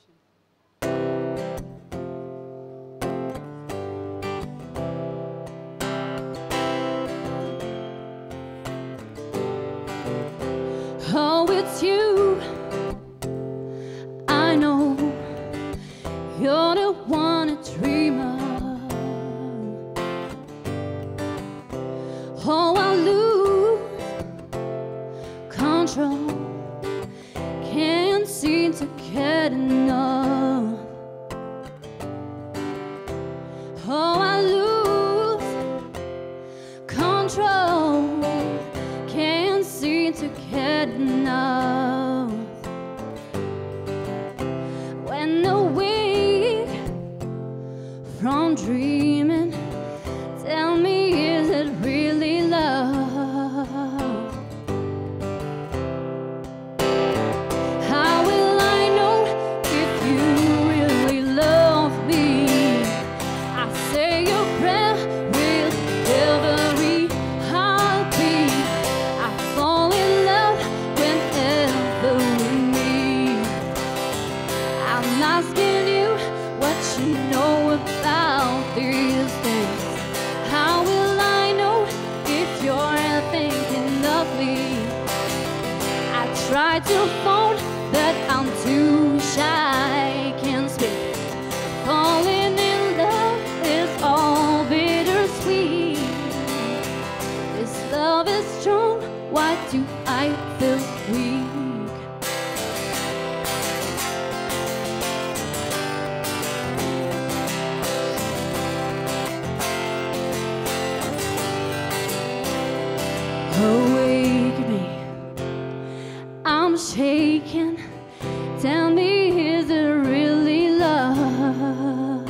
Oh, it's you. I know you're the one I dream of. Oh, I lose control, can't seem to get enough. Oh, I lose control, can't seem to get enough. When awake from dreaming, tell me, is it really love? How will I know if you really love me? I say your prayer with every heartbeat. I fall in love whenever we meet. I'm asking you what you know about these things. How will I know if you're thinking of me? I try to phone, but I'm too shy, can't speak. Falling in love is all bittersweet. This love is strong, why do I feel weak? Awake me, I'm shaking. Tell me, is it really love?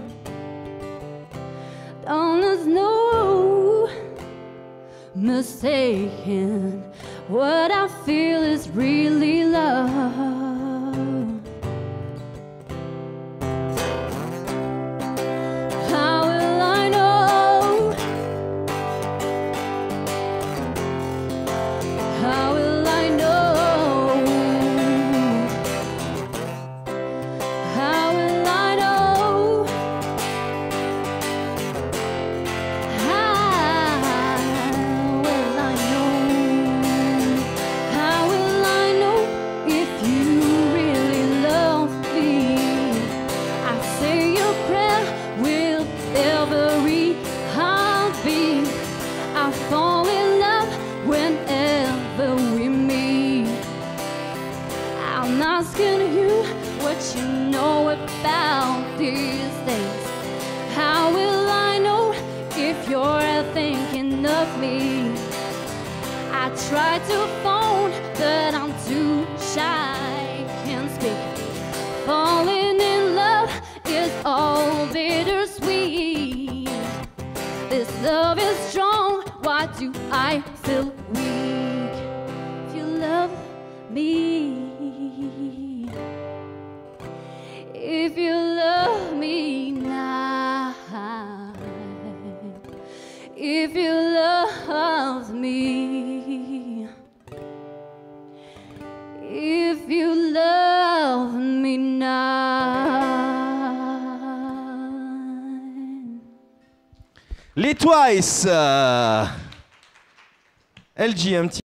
Don't there's no mistaking. What I feel is really love. How will I know? How will I know? How will I know? How will I know? How will I know if you really love me? I say your prayer with every heartbeat. I fall in love whenever we meet. I'm asking you what you know about these things. How will I know if you're thinking of me? I try to phone, but I'm too shy, can't speak. Falling in love is all bittersweet. This love is strong, why do I feel weak? If you love me, if you love me now, if you love me, if you love me now. Les Twice, LG, un petit